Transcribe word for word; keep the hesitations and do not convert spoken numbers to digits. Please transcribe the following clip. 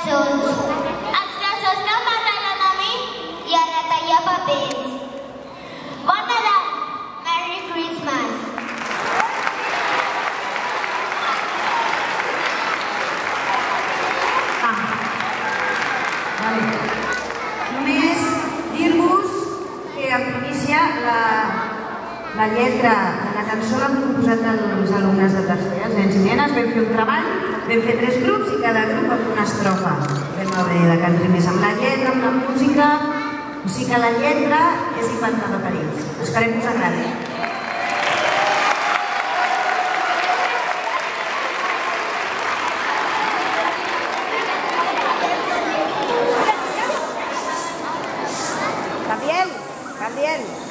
cançons. Els tresors que m'agraden a mi i a retallar papers. Bon Nadal! Merry Christmas! Només dir-vos que en primícia la lletra de la cançó l'han proposat els alumnes de tercer, els nens i nenes. Vam fer un treball, vam fer tres grups i cada grup va fer una estrofa. Vam haver de cantar més amb la lletra, amb la música, o sigui que la lletra és inventada per ells. Esperem que us agradi. Gabriel, Gabriel.